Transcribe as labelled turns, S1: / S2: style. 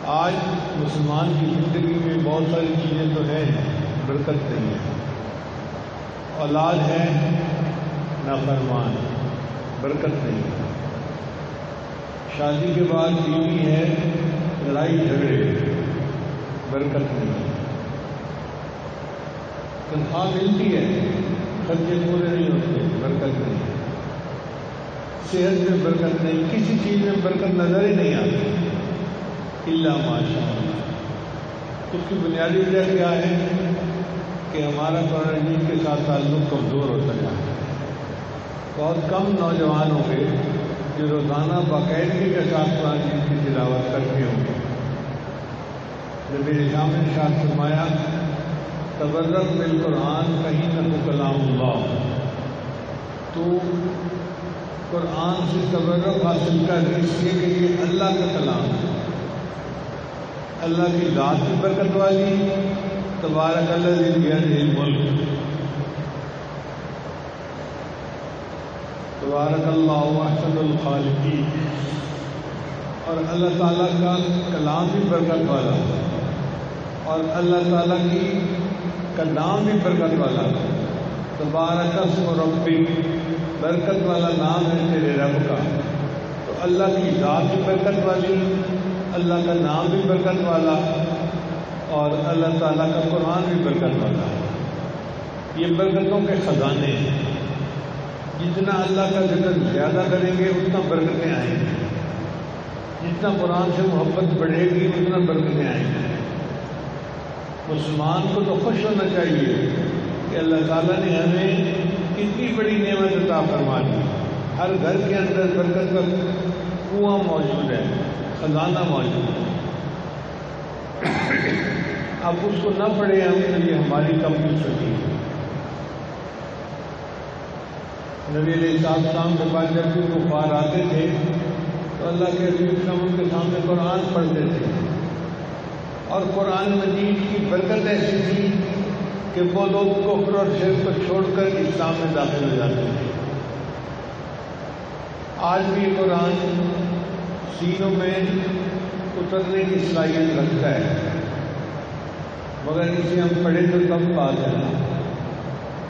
S1: آج مسلمان کی زندگی میں بہت ساری چیزیں تو ہیں، برکت نہیں ہے۔ اولاد ہے نافرمان، برکت نہیں ہے۔ شادی کے بعد بیوی ہے، لڑائی جھگڑے، برکت نہیں ہے۔ تنخواہ ملتی ہے، خرچے پورے نہیں ہوتے، برکت نہیں ہے۔ صحت میں برکت نہیں، کسی چیز میں برکت نظر ہی نہیں آتی الا ماشاء اللہ۔ اس کی بنیادی وجہ کیا ہے کہ ہمارا قرآن مجید کے ساتھ تعلق کمزور ہوتا جا رہا ہے۔ بہت کم نوجوان ہوں گے جو روزانہ باقاعدگی کے ساتھ قرآن مجید کی تلاوت کرتے ہوں گے۔ جب میرے سامنے ارشاد فرمایا تبرک بالقرآن فإنہ کلام اللہ، تو قرآن سے تبرک حاصل کر اس لیے کہ یہ اللہ کا کلام ہے، اللہ کی ذات کی برکت والی، تبارک الذی بیدہ الملک، تبارک اللہ احسن الخالقین، اور اللہ تعالیٰ کا کلام بھی برکت والا اور اللہ تعالیٰ کی کا نام بھی برکت والا۔ تبارک اسم ربک، برکت والا نام ہے تیرے رب کا۔ تو اللہ کی ذات بھی برکت والی، اللہ کا نام بھی برکت والا، اور اللہ تعالیٰ کا قرآن بھی برکت والا ہے۔ یہ برکتوں کے خزانے ہیں۔ جتنا اللہ کا ذکر زیادہ کریں گے اتنا برکتیں آئیں گی، جتنا قرآن سے محبت بڑھے گی اتنا برکتیں آئیں گی۔ مسلمان کو تو خوش ہونا چاہیے کہ اللہ تعالیٰ نے ہمیں کتنی بڑی نعمت عطا فرما دی۔ ہر گھر کے اندر برکت کا کنواں موجود ہے، خزانہ موجود ہے۔ اب اس کو نہ پڑھیں ہم تو یہ ہماری کم قسمتی ہے۔ نبی علیہ السلام کے پاس جب بھی کفار آتے تھے تو اللہ کے حبیب صلی اللہ علیہ وسلم کے سامنے قرآن پڑھتے تھے، اور قرآن مجید کی برکت ایسی تھی کہ وہ لوگ کفر اور شرک کو چھوڑ کر اسلام میں داخل ہو جاتے تھے۔ آج بھی قرآن سینوں میں اترنے کی صلاحیت رکھتا ہے، مگر اسے ہم پڑھیں تو کم بات ہے نا۔